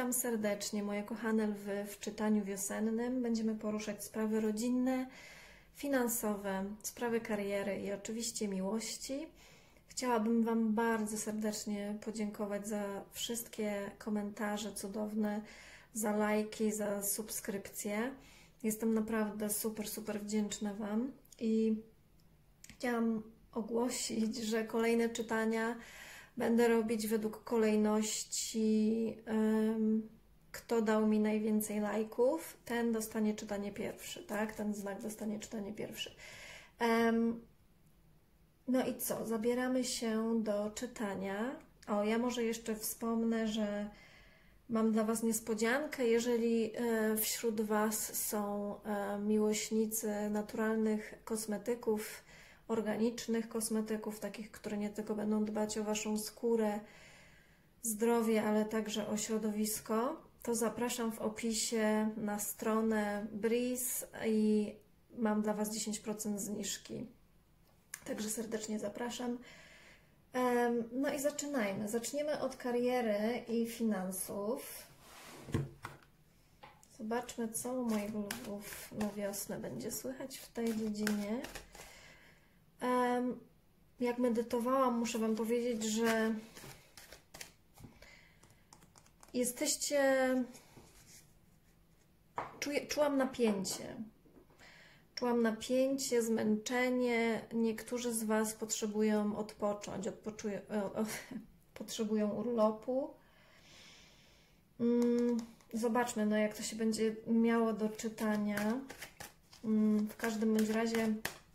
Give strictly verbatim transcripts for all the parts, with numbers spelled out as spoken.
Witam serdecznie, moje kochane lwy, w czytaniu wiosennym. Będziemy poruszać sprawy rodzinne, finansowe, sprawy kariery i oczywiście miłości. Chciałabym Wam bardzo serdecznie podziękować za wszystkie komentarze cudowne, za lajki, za subskrypcje. Jestem naprawdę super, super wdzięczna Wam i chciałam ogłosić, że kolejne czytania będę robić według kolejności, um, kto dał mi najwięcej lajków, ten dostanie czytanie pierwszy, tak? Ten znak dostanie czytanie pierwszy. Um, no i co? Zabieramy się do czytania. O, ja może jeszcze wspomnę, że mam dla Was niespodziankę. Jeżeli e, wśród Was są e, miłośnicy naturalnych kosmetyków, organicznych kosmetyków, takich, które nie tylko będą dbać o Waszą skórę, zdrowie, ale także o środowisko, to zapraszam w opisie na stronę Breeze i mam dla Was dziesięć procent zniżki. Także serdecznie zapraszam. No i zaczynajmy. Zaczniemy od kariery i finansów. Zobaczmy, co u moich lwów na wiosnę będzie słychać w tej dziedzinie. Jak medytowałam, muszę Wam powiedzieć, że jesteście... Czuję, czułam napięcie. Czułam napięcie, zmęczenie. Niektórzy z Was potrzebują odpocząć, odpoczują, o, o, potrzebują urlopu. Zobaczmy, no jak to się będzie miało do czytania. W każdym bądź razie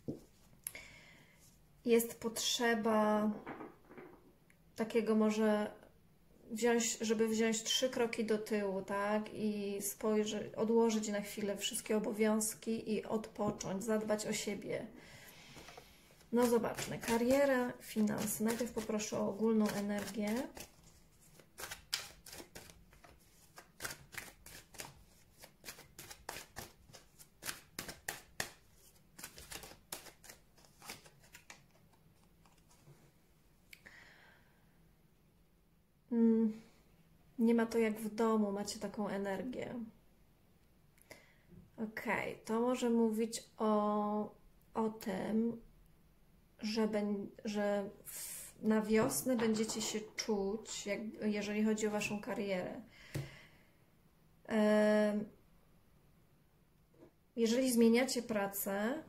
jest potrzeba takiego może wziąć, żeby wziąć trzy kroki do tyłu, tak? I spojrzeć, odłożyć na chwilę wszystkie obowiązki i odpocząć, zadbać o siebie. No zobaczmy, kariera, finanse. Najpierw poproszę o ogólną energię. Nie ma to jak w domu, macie taką energię. Ok, to może mówić o, o tym, że, ben, że w, na wiosnę będziecie się czuć, jak, jeżeli chodzi o Waszą karierę. E, jeżeli zmieniacie pracę,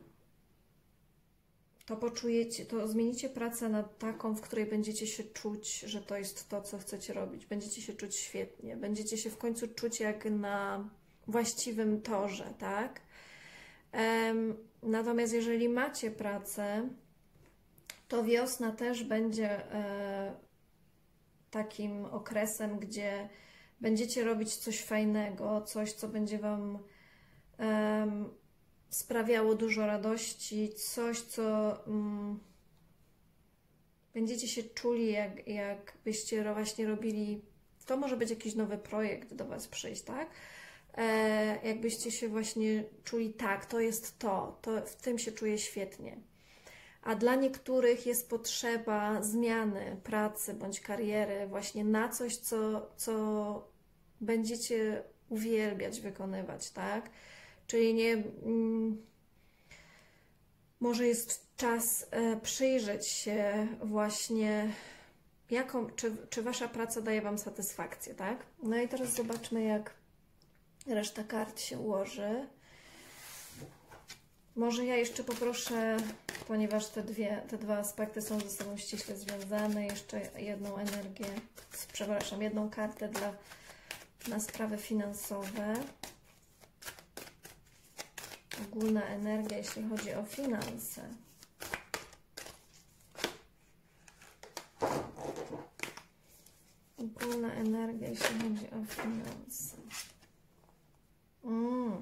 to poczujecie, to zmienicie pracę na taką, w której będziecie się czuć, że to jest to, co chcecie robić. Będziecie się czuć świetnie. Będziecie się w końcu czuć jak na właściwym torze, tak? Um, natomiast jeżeli macie pracę, to wiosna też będzie e, takim okresem, gdzie będziecie robić coś fajnego, coś, co będzie Wam um, sprawiało dużo radości, coś, co mm, będziecie się czuli, jak, jakbyście właśnie robili, to może być jakiś nowy projekt do Was przyjść, tak? E, jakbyście się właśnie czuli, tak, to jest to, to w tym się czuję świetnie. A dla niektórych jest potrzeba zmiany pracy bądź kariery właśnie na coś, co, co będziecie uwielbiać wykonywać, tak? Czyli nie, mm, może jest czas e, przyjrzeć się właśnie, jaką, czy, czy Wasza praca daje Wam satysfakcję, tak? No i teraz zobaczmy, jak reszta kart się ułoży. Może ja jeszcze poproszę, ponieważ te, dwie, te dwa aspekty są ze sobą ściśle związane, jeszcze jedną energię, przepraszam, jedną kartę dla, na sprawy finansowe. Ogólna energia, jeśli chodzi o finanse. Ogólna energia, jeśli chodzi o finanse. Mm.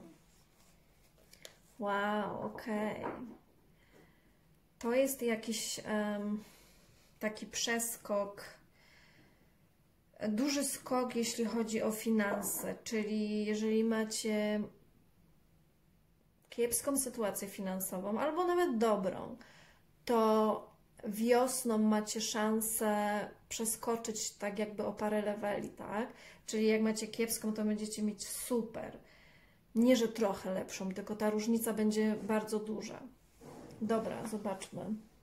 Wow, okej. Okay. To jest jakiś um, taki przeskok, duży skok, jeśli chodzi o finanse, czyli jeżeli macie kiepską sytuację finansową, albo nawet dobrą, to wiosną macie szansę przeskoczyć tak jakby o parę leveli, tak? Czyli jak macie kiepską, to będziecie mieć super. Nie, że trochę lepszą, tylko ta różnica będzie bardzo duża. Dobra, zobaczmy.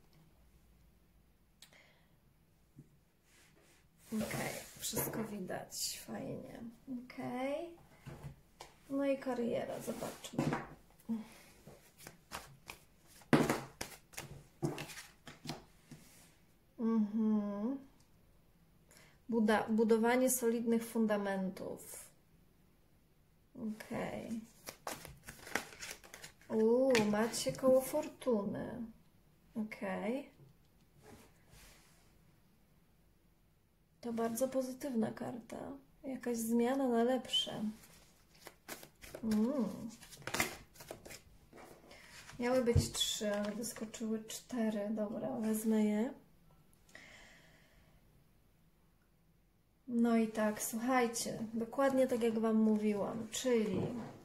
Ok, wszystko widać, fajnie. Ok. No i kariera, zobaczmy. Mhm. Buda budowanie solidnych fundamentów. Okej. Okay. Uuu, macie koło fortuny. Okej. Okay. To bardzo pozytywna karta. Jakaś zmiana na lepsze. Mm. Miały być trzy, ale wyskoczyły cztery. Dobra, wezmę je. No i tak, słuchajcie, dokładnie tak jak Wam mówiłam, czyli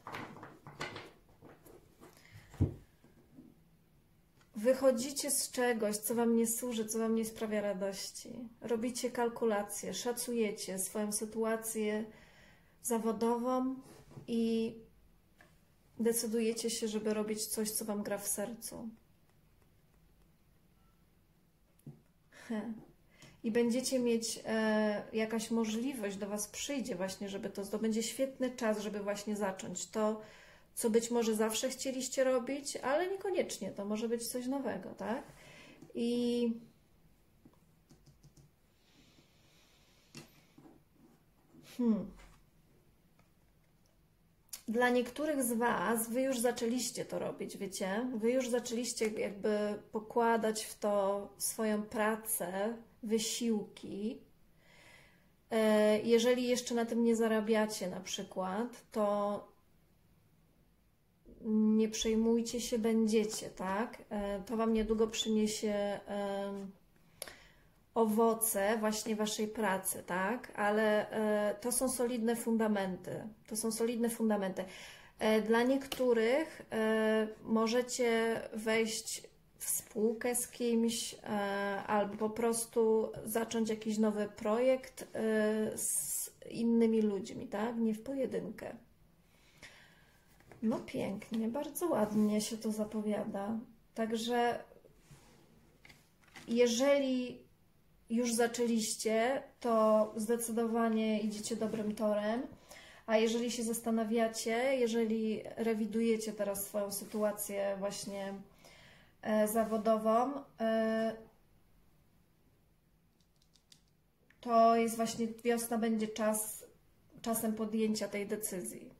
wychodzicie z czegoś, co Wam nie służy, co Wam nie sprawia radości. Robicie kalkulacje, szacujecie swoją sytuację zawodową i decydujecie się, żeby robić coś, co Wam gra w sercu. He. I będziecie mieć e, jakaś możliwość, do Was przyjdzie właśnie, żeby to, to będzie świetny czas, żeby właśnie zacząć to, co być może zawsze chcieliście robić, ale niekoniecznie, to może być coś nowego, tak? I hmm. Dla niektórych z Was, Wy już zaczęliście to robić, wiecie? Wy już zaczęliście jakby pokładać w to swoją pracę, wysiłki. Jeżeli jeszcze na tym nie zarabiacie na przykład, to nie przejmujcie się, będziecie, tak? To Wam niedługo przyniesie owoce właśnie Waszej pracy, tak? Ale to są solidne fundamenty. To są solidne fundamenty. Dla niektórych możecie wejść w spółkę z kimś albo po prostu zacząć jakiś nowy projekt z innymi ludźmi, tak? Nie w pojedynkę. No pięknie, bardzo ładnie się to zapowiada. Także jeżeli już zaczęliście, to zdecydowanie idziecie dobrym torem. A jeżeli się zastanawiacie, jeżeli rewidujecie teraz swoją sytuację właśnie e, zawodową, e, to jest właśnie wiosna, będzie czas, czasem podjęcia tej decyzji.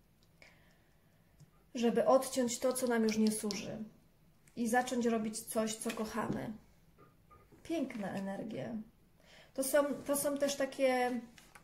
Żeby odciąć to, co nam już nie służy i zacząć robić coś, co kochamy. Piękna energia. To są, to są też takie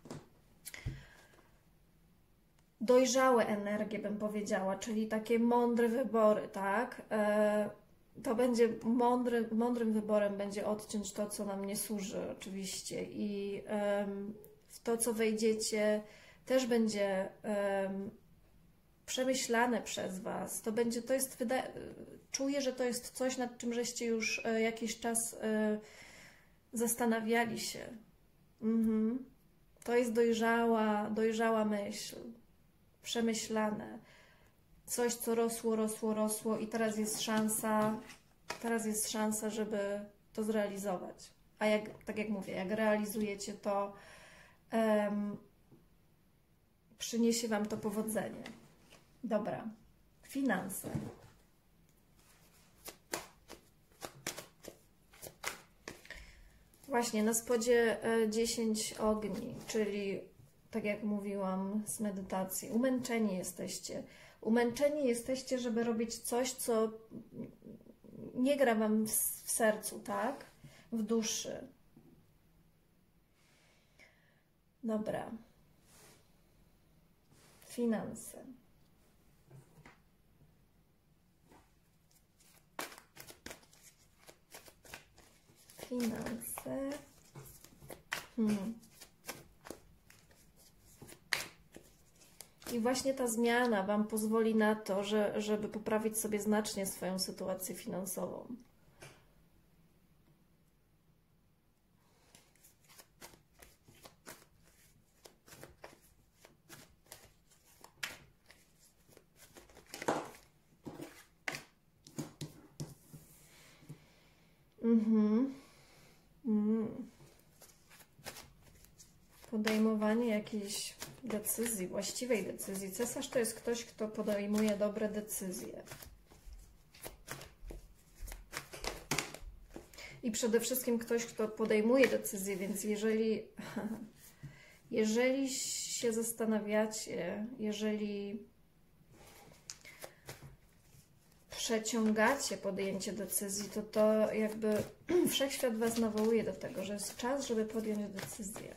dojrzałe energie, bym powiedziała, czyli takie mądre wybory, tak? To będzie mądry, mądrym wyborem będzie odciąć to, co nam nie służy oczywiście i w to, co wejdziecie, też będzie przemyślane przez Was. To będzie, to jest, czuję, że to jest coś, nad czym żeście już jakiś czas zastanawiali się. Mhm. To jest dojrzała, dojrzała myśl, przemyślane. Coś, co rosło, rosło, rosło i teraz jest szansa, teraz jest szansa, żeby to zrealizować. A jak, tak jak mówię, jak realizujecie to, um, przyniesie Wam to powodzenie. Dobra, finanse. Właśnie, na spodzie dziesięć ogni, czyli tak jak mówiłam z medytacji, umęczeni jesteście. Umęczeni jesteście, żeby robić coś, co nie gra Wam w, w sercu, tak? W duszy. Dobra. Finanse. Finanse. Hmm. I właśnie ta zmiana Wam pozwoli na to, że, żeby poprawić sobie znacznie swoją sytuację finansową. Mhm. Mm. Podejmowanie jakiejś decyzji, właściwej decyzji. Cesarz to jest ktoś, kto podejmuje dobre decyzje. I przede wszystkim ktoś, kto podejmuje decyzje, więc jeżeli, jeżeli się zastanawiacie, jeżeli przeciągacie podjęcie decyzji, to to jakby wszechświat Was nawołuje do tego, że jest czas, żeby podjąć decyzję.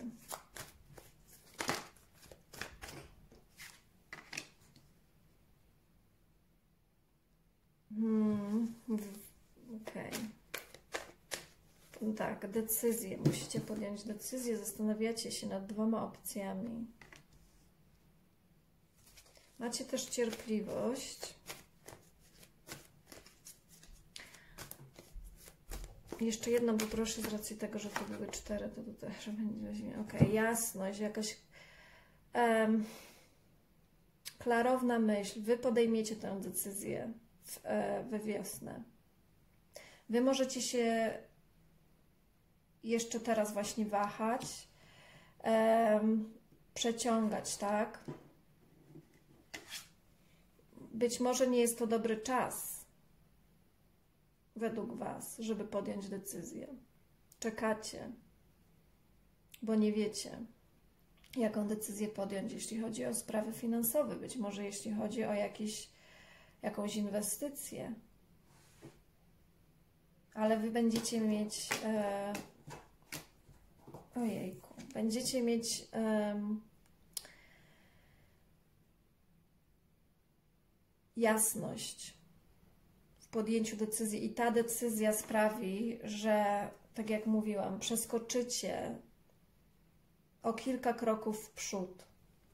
Hmm. Okej. Okay. Tak, decyzję. Musicie podjąć decyzję. Zastanawiacie się nad dwoma opcjami. Macie też cierpliwość. Jeszcze jedną poproszę z racji tego, że to były cztery, to tutaj że będzie weźmie. Ok, jasność, jakaś um, klarowna myśl. Wy podejmiecie tę decyzję w, e, we wiosnę. Wy możecie się jeszcze teraz właśnie wahać, um, przeciągać, tak? Być może nie jest to dobry czas według Was, żeby podjąć decyzję. Czekacie, bo nie wiecie, jaką decyzję podjąć, jeśli chodzi o sprawy finansowe, być może jeśli chodzi o jakiś, jakąś inwestycję. Ale Wy będziecie mieć... E, ojejku, będziecie mieć... E, jasność w podjęciu decyzji i ta decyzja sprawi, że, tak jak mówiłam, przeskoczycie o kilka kroków w przód.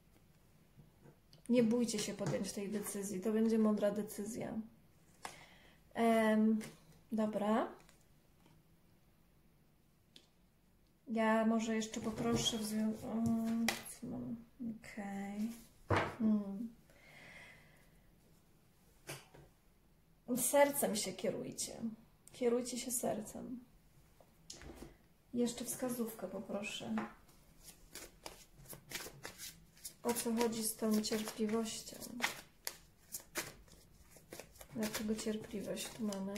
Nie bójcie się podjąć tej decyzji, to będzie mądra decyzja. Ehm, dobra. Ja może jeszcze poproszę w związku... Okej. Okay. Hmm. Sercem się kierujcie. Kierujcie się sercem. Jeszcze wskazówkę poproszę. O co chodzi z tą cierpliwością? Dlaczego cierpliwość tu mamy?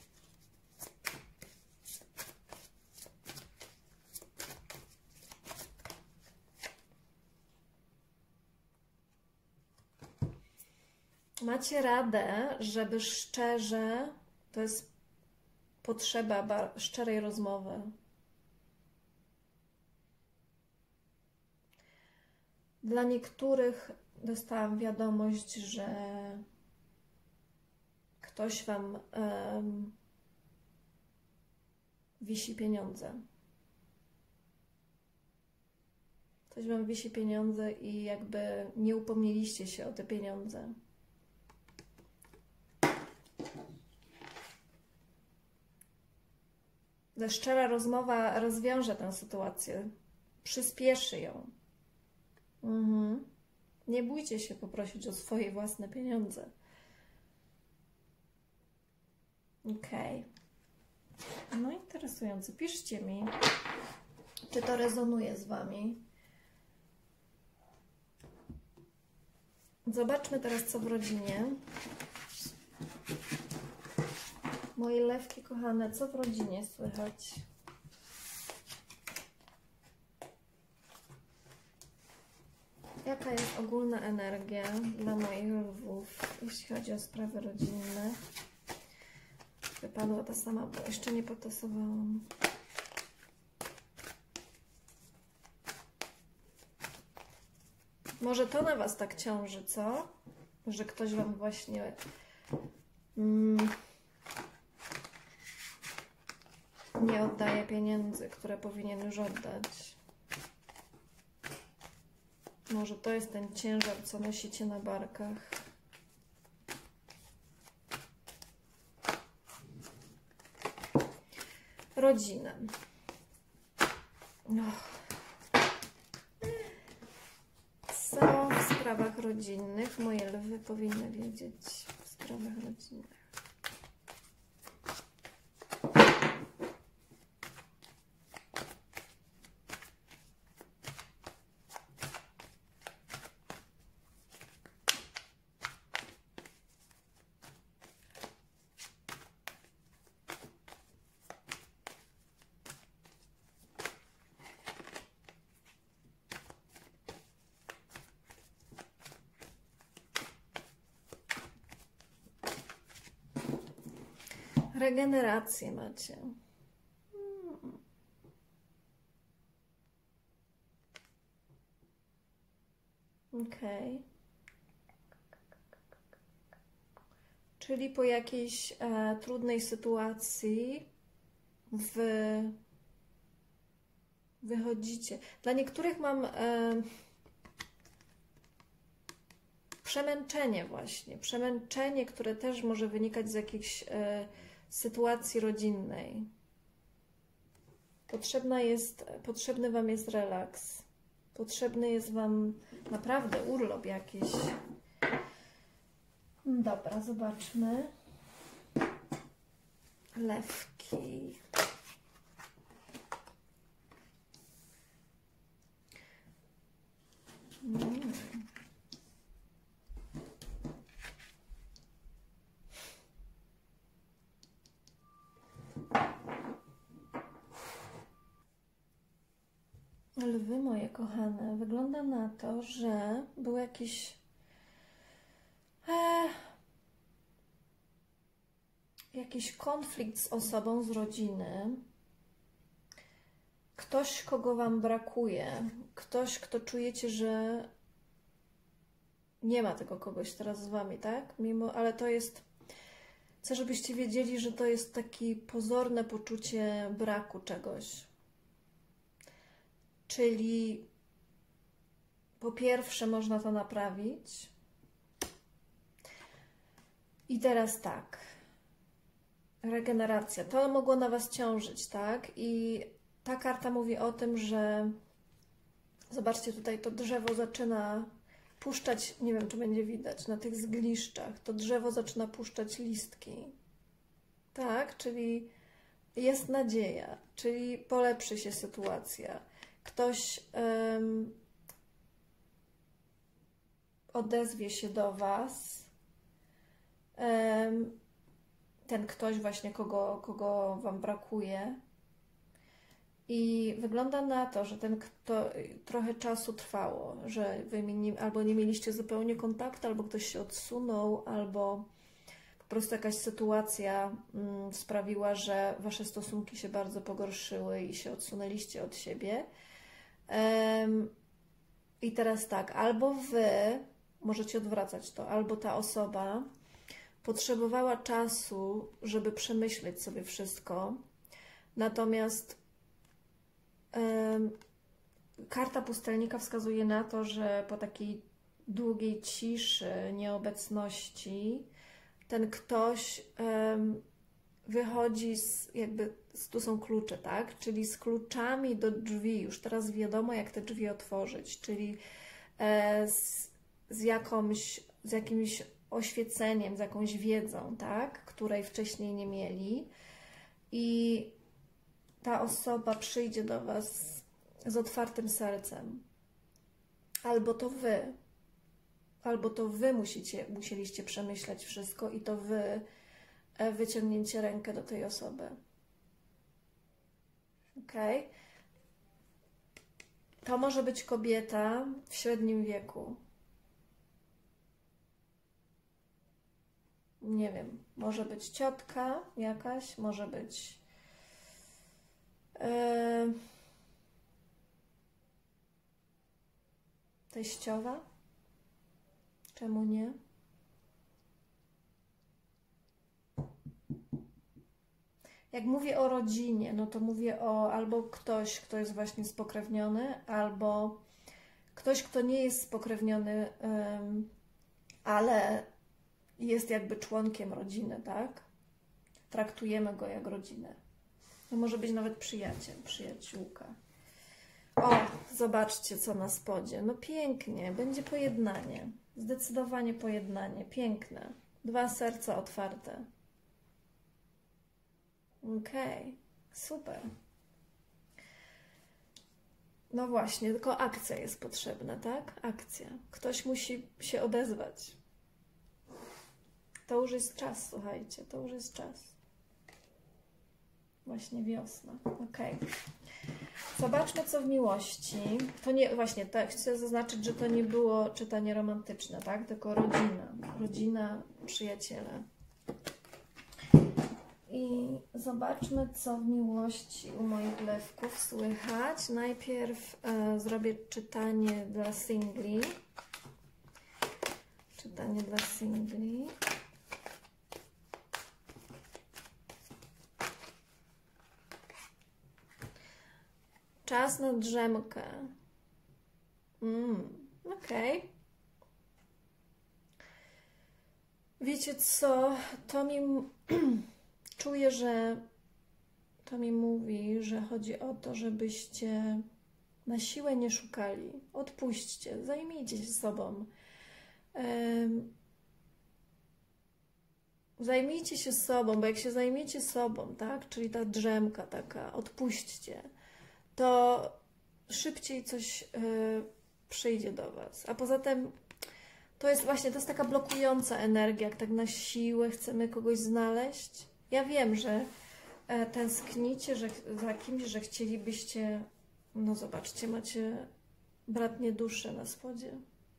Macie radę, żeby szczerze, to jest potrzeba szczerej rozmowy. Dla niektórych dostałam wiadomość, że ktoś Wam um, wisi pieniądze. Ktoś Wam wisi pieniądze i jakby nie upomnieliście się o te pieniądze. Szczera rozmowa rozwiąże tę sytuację, przyspieszy ją. Mhm. Nie bójcie się poprosić o swoje własne pieniądze. Okej. Okay. No interesujące. Piszcie mi, czy to rezonuje z Wami. Zobaczmy teraz, co w rodzinie. Moje lewki kochane, co w rodzinie słychać? Jaka jest ogólna energia dla moich lwów, jeśli chodzi o sprawy rodzinne? Wypadła ta sama, bo jeszcze nie potasowałam. Może to na Was tak ciąży, co? Że ktoś Wam właśnie... Mm, nie oddaje pieniędzy, które powinien już oddać. Może to jest ten ciężar, co nosicie na barkach. Rodzinę. No. Co w sprawach rodzinnych moje lwy powinny wiedzieć w sprawach rodzinnych? Regenerację macie. Hmm. Okej. Okay. Czyli po jakiejś e, trudnej sytuacji wy wychodzicie. Dla niektórych mam e, przemęczenie właśnie. Przemęczenie, które też może wynikać z jakiejś e, sytuacji rodzinnej. Potrzebna jest, potrzebny Wam jest relaks. Potrzebny jest Wam naprawdę urlop jakiś. Dobra, zobaczmy. Lewki. Mm. Lwy moje kochane, wygląda na to, że był jakiś e, jakiś konflikt z osobą z rodziny. Ktoś, kogo Wam brakuje. Ktoś, kto czujecie, że nie ma tego kogoś teraz z Wami, tak? Mimo, ale to jest... Chcę, żebyście wiedzieli, że to jest takie pozorne poczucie braku czegoś. Czyli po pierwsze można to naprawić. I teraz tak. Regeneracja. To mogło na Was ciążyć, tak? I ta karta mówi o tym, że zobaczcie, tutaj to drzewo zaczyna puszczać, nie wiem, czy będzie widać, na tych zgliszczach. To drzewo zaczyna puszczać listki. Tak? Czyli jest nadzieja. Czyli polepszy się sytuacja. Ktoś um, odezwie się do Was. Um, ten ktoś właśnie, kogo, kogo Wam brakuje. I wygląda na to, że ten kto trochę czasu trwało, że Wy nie, albo nie mieliście zupełnie kontaktu, albo ktoś się odsunął, albo po prostu jakaś sytuacja mm, sprawiła, że Wasze stosunki się bardzo pogorszyły i się odsunęliście od siebie. Um, I teraz tak, albo Wy możecie odwracać to, albo ta osoba potrzebowała czasu, żeby przemyśleć sobie wszystko, natomiast um, karta pustelnika wskazuje na to, że po takiej długiej ciszy, nieobecności, ten ktoś um, wychodzi z, jakby, tu są klucze, tak? Czyli z kluczami do drzwi, już teraz wiadomo, jak te drzwi otworzyć, czyli e, z, z jakąś, z jakimś oświeceniem, z jakąś wiedzą, tak? Której wcześniej nie mieli. I ta osoba przyjdzie do Was z otwartym sercem. Albo to Wy, albo to Wy musicie, musieliście przemyśleć wszystko i to Wy wyciągnięcie rękę do tej osoby. Ok? To może być kobieta w średnim wieku. Nie wiem, może być ciotka jakaś, może być yy, teściowa. Czemu nie? Jak mówię o rodzinie, no to mówię o albo ktoś, kto jest właśnie spokrewniony, albo ktoś, kto nie jest spokrewniony, um, ale jest jakby członkiem rodziny, tak? Traktujemy go jak rodzinę. To może być nawet przyjaciel, przyjaciółka. O, zobaczcie, co na spodzie. No pięknie, będzie pojednanie. Zdecydowanie pojednanie, piękne. Dwa serca otwarte. Okej, okay. Super. No właśnie, tylko akcja jest potrzebna, tak? Akcja. Ktoś musi się odezwać. To już jest czas, słuchajcie, to już jest czas. Właśnie wiosna. Okej. Okay. Zobaczmy, co w miłości. To nie, właśnie, tak, chcę zaznaczyć, że to nie było czytanie romantyczne, tak? Tylko rodzina. Rodzina, przyjaciele. i zobaczmy, co w miłości u moich lewków słychać. Najpierw e, zrobię czytanie dla singli. Czytanie dla singli. Czas na drzemkę. Mm, okej. Okay. Wiecie co? To mi... Czuję, że to mi mówi, że chodzi o to, żebyście na siłę nie szukali. Odpuśćcie, zajmijcie się sobą. Um, zajmijcie się sobą, bo jak się zajmiecie sobą, tak, czyli ta drzemka taka, odpuśćcie, to szybciej coś y, przyjdzie do Was. A poza tym to jest właśnie, to jest taka blokująca energia, jak tak na siłę chcemy kogoś znaleźć. Ja wiem, że e, tęsknicie że, za kimś, że chcielibyście, no zobaczcie, macie bratnie dusze na spodzie.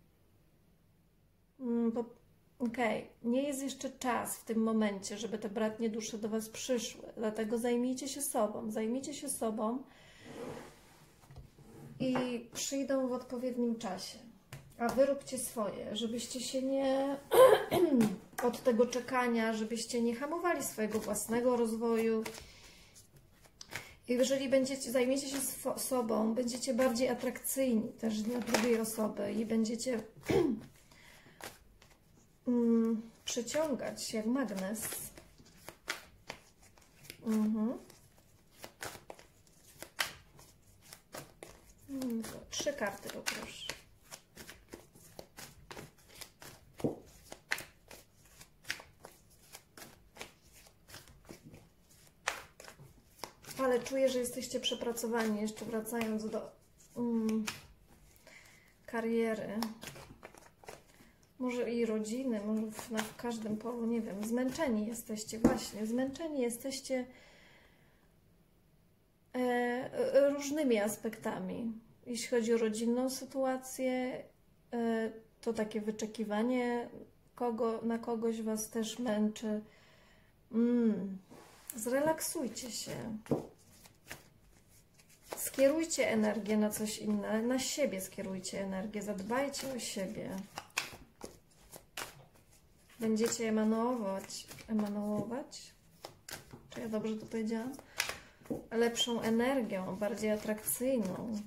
Mm, bo okej, okay, nie jest jeszcze czas w tym momencie, żeby te bratnie dusze do Was przyszły, dlatego zajmijcie się sobą, zajmijcie się sobą i przyjdą w odpowiednim czasie. A wy róbcie swoje, żebyście się nie od tego czekania, żebyście nie hamowali swojego własnego rozwoju. I jeżeli będziecie, zajmiecie się sobą, będziecie bardziej atrakcyjni też dla drugiej osoby i będziecie mm, przyciągać jak magnes. Mhm. Mm, trzy karty poproszę. Ale czuję, że jesteście przepracowani, jeszcze wracając do mm, kariery. Może i rodziny, może w, na w każdym polu, nie wiem. Zmęczeni jesteście, właśnie. Zmęczeni jesteście e, różnymi aspektami. Jeśli chodzi o rodzinną sytuację, e, to takie wyczekiwanie kogo, na kogoś Was też męczy. Mm. Zrelaksujcie się. Skierujcie energię na coś innego. Na siebie skierujcie energię. Zadbajcie o siebie. Będziecie emanuować. Emanuować? Czy ja dobrze to powiedziałam? Lepszą energią, bardziej atrakcyjną.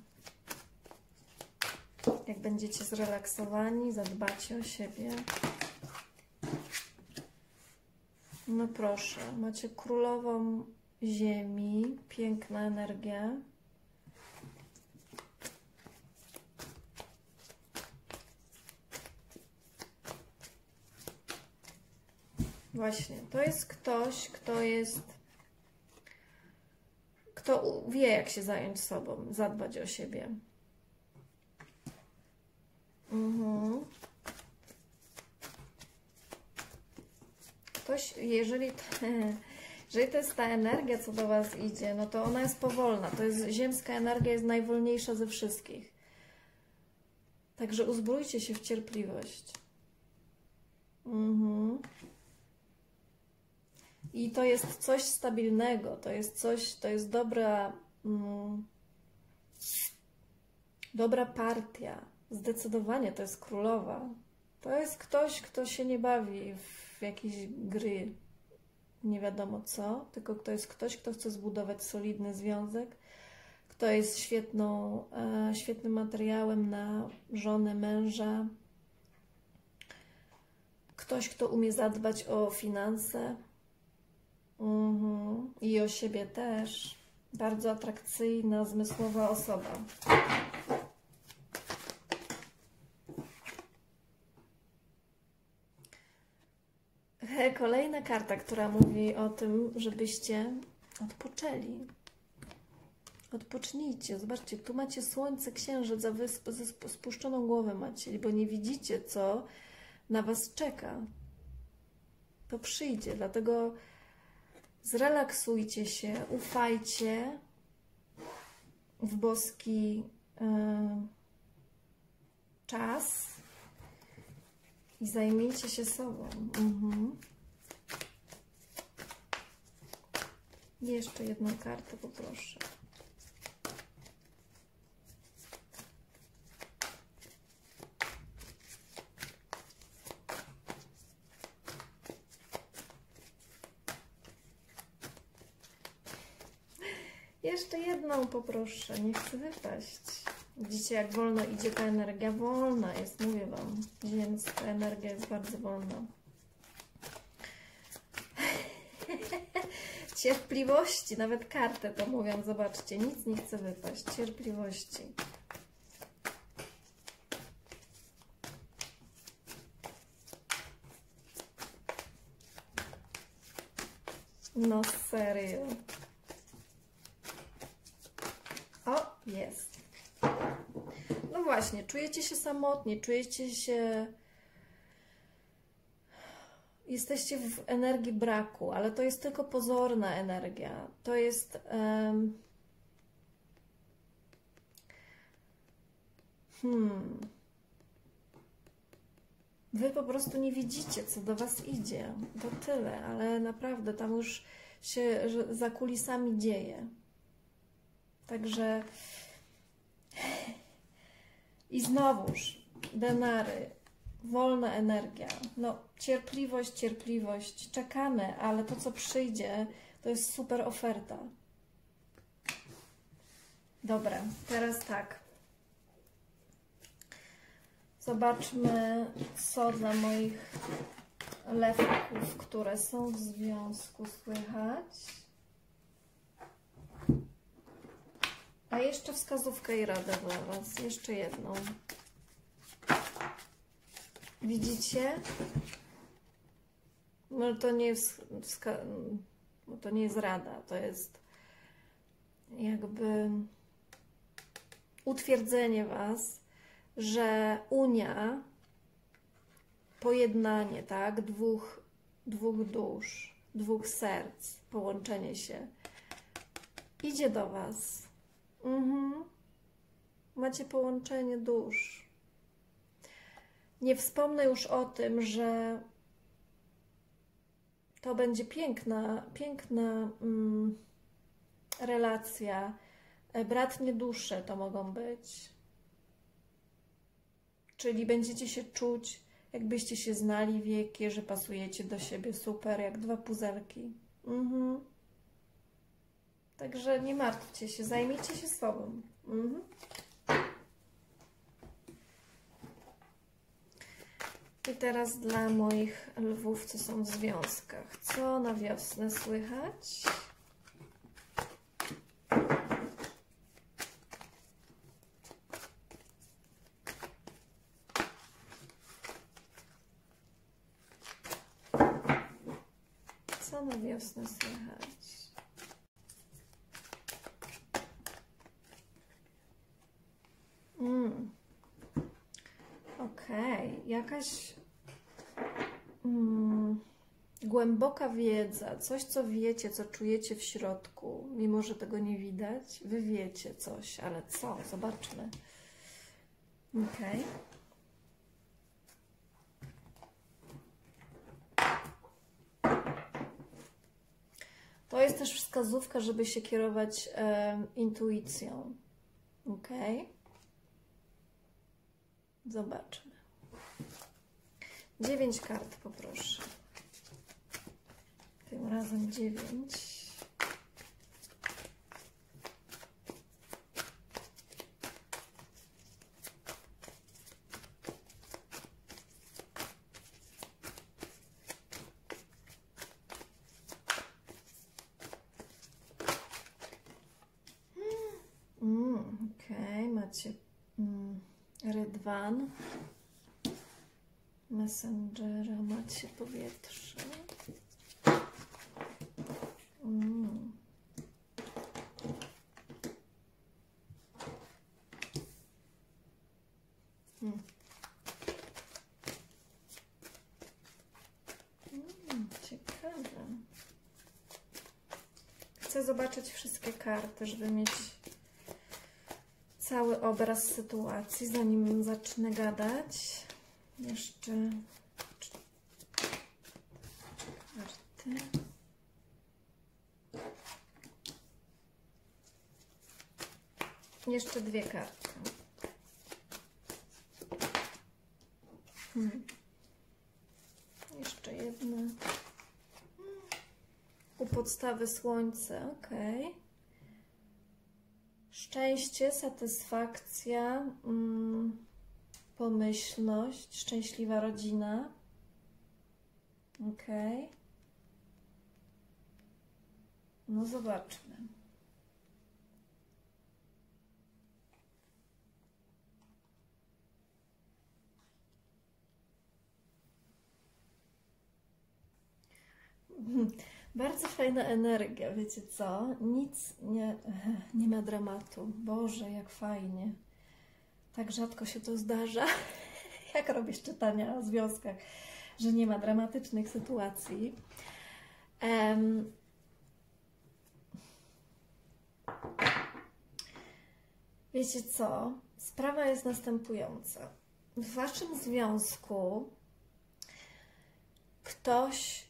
Jak będziecie zrelaksowani, zadbacie o siebie. No proszę, macie królową ziemi, piękna energia. Właśnie, to jest ktoś, kto jest, kto wie, jak się zająć sobą, zadbać o siebie. Mhm. Ktoś, jeżeli, jeżeli to jest ta energia, co do Was idzie, no to ona jest powolna. To jest, ziemska energia jest najwolniejsza ze wszystkich. Także uzbrójcie się w cierpliwość. Mhm. I to jest coś stabilnego, to jest coś, to jest dobra, mm, dobra partia. Zdecydowanie to jest królowa. To jest ktoś, kto się nie bawi w jakieś gry, nie wiadomo co, tylko to jest ktoś, kto chce zbudować solidny związek, kto jest świetną, e, świetnym materiałem na żonę, męża, ktoś, kto umie zadbać o finanse mhm. i o siebie też. Bardzo atrakcyjna, zmysłowa osoba. Kolejna karta, która mówi o tym, żebyście odpoczęli. Odpocznijcie. Zobaczcie, tu macie słońce, księżyc, a wy ze spuszczoną głowę macie, bo nie widzicie, co na Was czeka. To przyjdzie, dlatego zrelaksujcie się, ufajcie w boski yy, czas i zajmijcie się sobą. Mhm. Jeszcze jedną kartę poproszę. Jeszcze jedną poproszę, nie chcę wypaść. Widzicie, jak wolno idzie ta energia? Wolna jest, mówię Wam, więc ta energia jest bardzo wolna. Cierpliwości, nawet kartę to mówią, zobaczcie, nic nie chce wypaść, cierpliwości. No serio. O, jest. No właśnie, czujecie się samotni, czujecie się... Jesteście w energii braku, ale to jest tylko pozorna energia. To jest... Um... Hmm... Wy po prostu nie widzicie, co do Was idzie. To tyle, ale naprawdę tam już się za kulisami dzieje. Także... I znowuż, denary, wolna energia. No, cierpliwość, cierpliwość. Czekamy, ale to, co przyjdzie, to jest super oferta. Dobra, teraz tak. Zobaczmy, co dla moich lewków, które są w związku, słychać. A jeszcze wskazówkę i radę dla Was. Jeszcze jedną. Widzicie? No to nie jest, no to nie jest rada. To jest jakby utwierdzenie Was, że unia, pojednanie, tak? Dwóch, dwóch dusz, dwóch serc, połączenie się idzie do Was. Mhm. Macie połączenie dusz. Nie wspomnę już o tym, że to będzie piękna, piękna mm, relacja. Bratnie dusze to mogą być. Czyli będziecie się czuć, jakbyście się znali wieki, że pasujecie do siebie super, jak dwa puzelki. Mhm. Także nie martwcie się, zajmijcie się sobą. Mhm. I teraz dla moich lwów, co są w związkach. Co na wiosnę słychać? Co na wiosnę słychać? Mm. Okej, okay. Jakaś mm, głęboka wiedza, coś, co wiecie, co czujecie w środku, mimo że tego nie widać, wy wiecie coś, ale co? Zobaczmy. Okej. Okay. To jest też wskazówka, żeby się kierować e, intuicją. Ok? Zobaczmy. Dziewięć kart poproszę. Tym razem dziewięć. Mm, Okej, okay. Macie mm, rydwan. Messengera, macie powietrze. Mm. Mm. Mm, ciekawe. Chcę zobaczyć wszystkie karty, żeby mieć cały obraz sytuacji, zanim zacznę gadać. Jeszcze karty. Jeszcze dwie karty. Hmm. Jeszcze jedna. U podstawy słońce, ok. Szczęście, satysfakcja, mm, pomyślność, szczęśliwa rodzina. Ok. No zobaczmy. Bardzo fajna energia, wiecie co? Nic nie, nie ma dramatu. Boże, jak fajnie. Tak rzadko się to zdarza, jak robisz czytania o związkach, że nie ma dramatycznych sytuacji. Um, wiecie co? Sprawa jest następująca. W waszym związku ktoś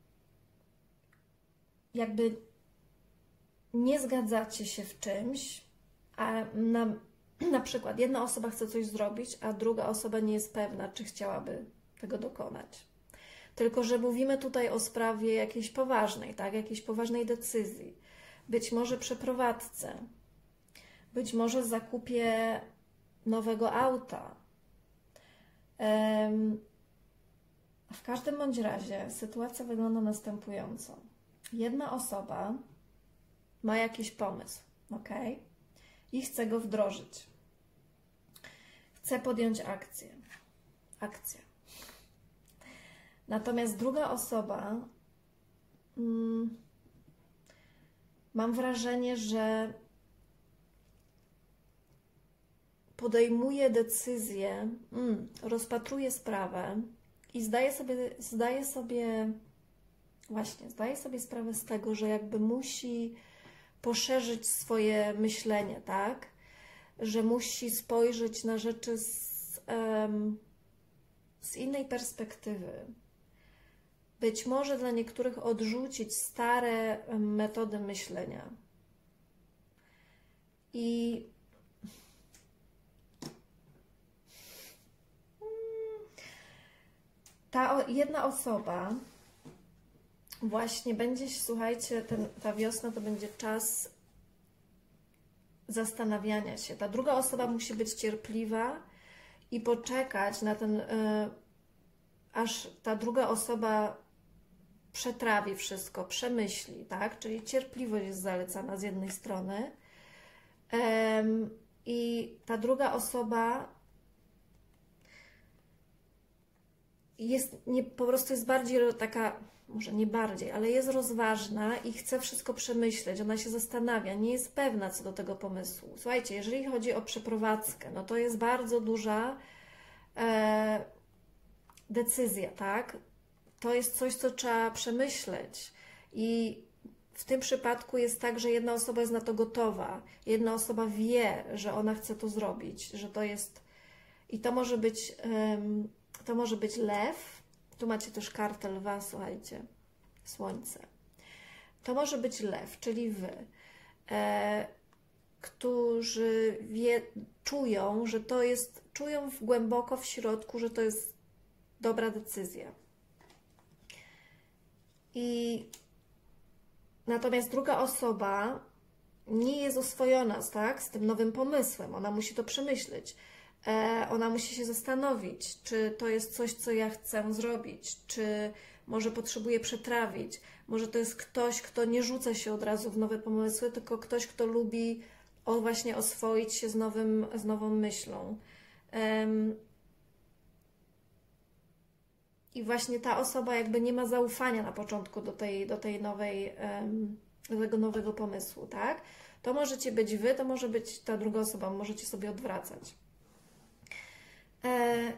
jakby nie zgadzacie się w czymś, a na, na przykład jedna osoba chce coś zrobić, a druga osoba nie jest pewna, czy chciałaby tego dokonać. Tylko że mówimy tutaj o sprawie jakiejś poważnej, tak? Jakiejś poważnej decyzji. Być może przeprowadzce, być może zakupie nowego auta. Um, w każdym bądź razie sytuacja wygląda następująco. Jedna osoba ma jakiś pomysł, ok? I chce go wdrożyć. Chce podjąć akcję. Akcja. Natomiast druga osoba, mm, mam wrażenie, że podejmuje decyzję, mm, rozpatruje sprawę i zdaje sobie, zdaje sobie Właśnie, zdaję sobie sprawę z tego, że jakby musi poszerzyć swoje myślenie, tak? Że musi spojrzeć na rzeczy z, um, z innej perspektywy. Być może dla niektórych odrzucić stare metody myślenia. I ta jedna osoba właśnie będzie, słuchajcie, ten, ta wiosna to będzie czas zastanawiania się. Ta druga osoba musi być cierpliwa i poczekać na ten, y, aż ta druga osoba przetrawi wszystko, przemyśli, tak? Czyli cierpliwość jest zalecana z jednej strony. Ym, I ta druga osoba jest, nie, po prostu jest bardziej taka, może nie bardziej, ale jest rozważna i chce wszystko przemyśleć. Ona się zastanawia, nie jest pewna co do tego pomysłu. Słuchajcie, jeżeli chodzi o przeprowadzkę, no to jest bardzo duża e, decyzja, tak? To jest coś, co trzeba przemyśleć. I w tym przypadku jest tak, że jedna osoba jest na to gotowa. Jedna osoba wie, że ona chce to zrobić, że to jest... I to może być, um, to może być lew. Tu macie też kartę lwa, słuchajcie, słońce. To może być lew, czyli wy, e, którzy wie, czują, że to jest, czują głęboko w środku, że to jest dobra decyzja. I natomiast druga osoba nie jest oswojona, tak, z tym nowym pomysłem. Ona musi to przemyśleć. E, ona musi się zastanowić, czy to jest coś, co ja chcę zrobić, czy może potrzebuję przetrawić. Może to jest ktoś, kto nie rzuca się od razu w nowe pomysły, tylko ktoś, kto lubi o, właśnie oswoić się z, nowym, z nową myślą. Um, I właśnie ta osoba jakby nie ma zaufania na początku do tej, do tej nowej, um, do tego nowego pomysłu, tak? To możecie być wy, to może być ta druga osoba, możecie sobie odwracać. E,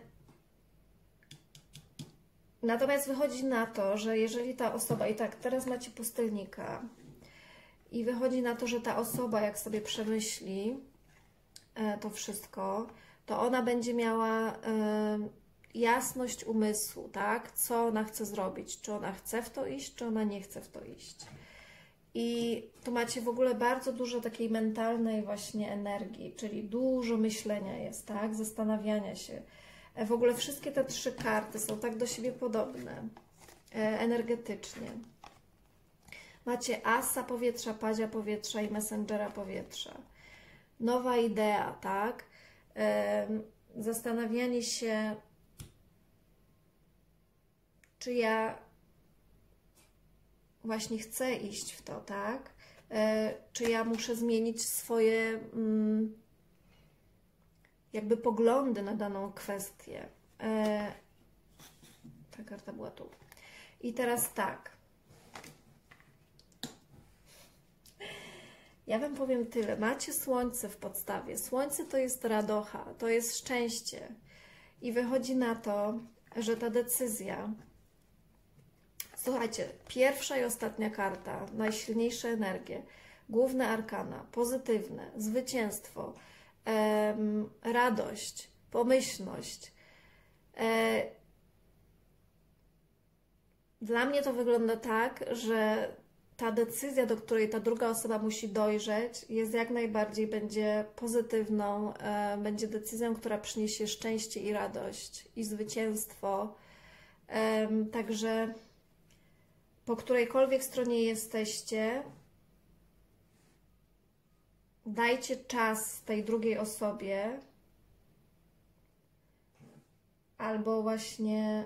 natomiast wychodzi na to, że jeżeli ta osoba, i tak teraz macie pustelnika, i wychodzi na to, że ta osoba, jak sobie przemyśli e, to wszystko, to ona będzie miała e, jasność umysłu, tak? Co ona chce zrobić, czy ona chce w to iść, czy ona nie chce w to iść. I tu macie w ogóle bardzo dużo takiej mentalnej właśnie energii, czyli dużo myślenia jest, tak? Zastanawiania się. W ogóle wszystkie te trzy karty są tak do siebie podobne energetycznie. Macie asa powietrza, padzia powietrza i messengera powietrza. Nowa idea, tak? Zastanawianie się, czy ja właśnie chcę iść w to, tak? Czy ja muszę zmienić swoje jakby poglądy na daną kwestię. Ta karta była tu. I teraz tak. Ja Wam powiem tyle. Macie słońce w podstawie. Słońce to jest radocha, to jest szczęście. I wychodzi na to, że ta decyzja... Słuchajcie, pierwsza i ostatnia karta, najsilniejsze energie, główne arkana, pozytywne, zwycięstwo, em, radość, pomyślność. E, dla mnie to wygląda tak, że ta decyzja, do której ta druga osoba musi dojrzeć, jest jak najbardziej będzie pozytywną, e, będzie decyzją, która przyniesie szczęście i radość i zwycięstwo. E, także po którejkolwiek stronie jesteście, dajcie czas tej drugiej osobie, albo właśnie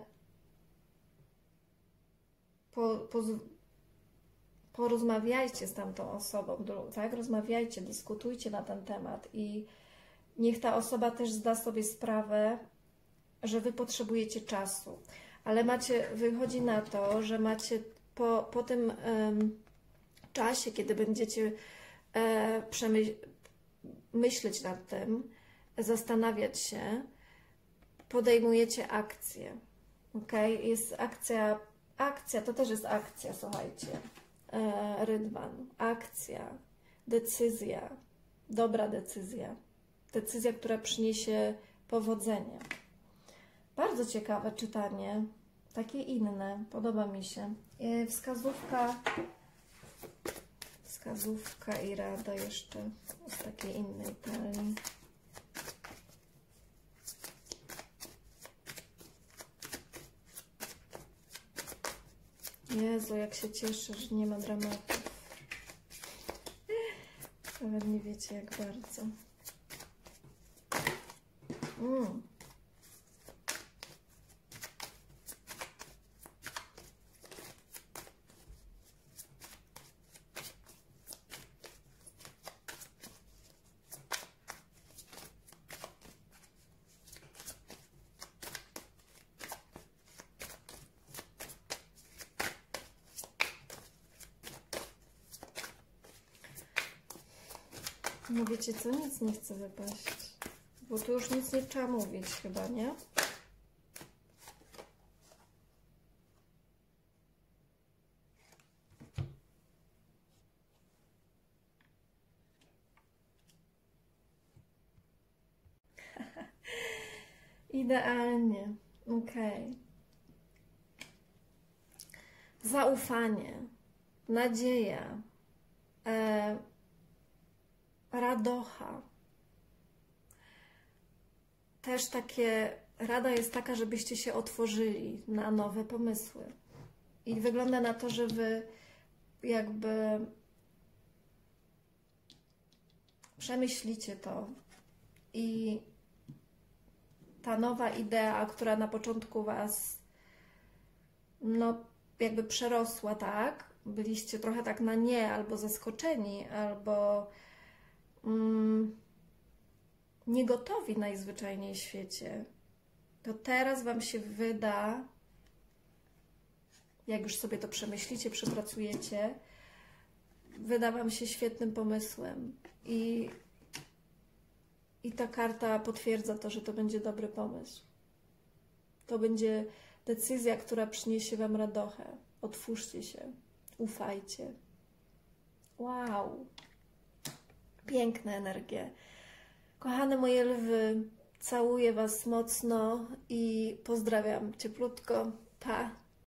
po, po, porozmawiajcie z tamtą osobą, tak? Rozmawiajcie, dyskutujcie na ten temat i niech ta osoba też zda sobie sprawę, że Wy potrzebujecie czasu. Ale macie, wychodzi na to, że macie po, po tym um, czasie, kiedy będziecie e, przemyśl, myśleć nad tym, zastanawiać się, podejmujecie akcję. Ok? Jest akcja, akcja, to też jest akcja, słuchajcie. E, Rydwan, akcja, decyzja, dobra decyzja. Decyzja, która przyniesie powodzenie. Bardzo ciekawe czytanie, takie inne, podoba mi się. E, wskazówka, wskazówka i rada jeszcze z takiej innej talii. Jezu, jak się cieszę, że nie ma dramatu. Nawet nie wiecie, jak bardzo. Mm. No wiecie co? Nic nie chce wypaść. Bo tu już nic nie trzeba mówić chyba, nie? Idealnie. Okej. Zaufanie. Nadzieja. E Radocha. Też takie, rada jest taka, żebyście się otworzyli na nowe pomysły. I wygląda na to, że Wy jakby przemyślicie to i ta nowa idea, która na początku Was no jakby przerosła, tak? Byliście trochę tak na nie, albo zaskoczeni, albo Mm, niegotowi najzwyczajniej w świecie, to teraz Wam się wyda, jak już sobie to przemyślicie, przepracujecie, wyda Wam się świetnym pomysłem i, i ta karta potwierdza to, że to będzie dobry pomysł. To będzie decyzja, która przyniesie Wam radochę. Otwórzcie się, ufajcie. Wow! Piękne energie. Kochane moje lwy, całuję Was mocno i pozdrawiam cieplutko. Pa!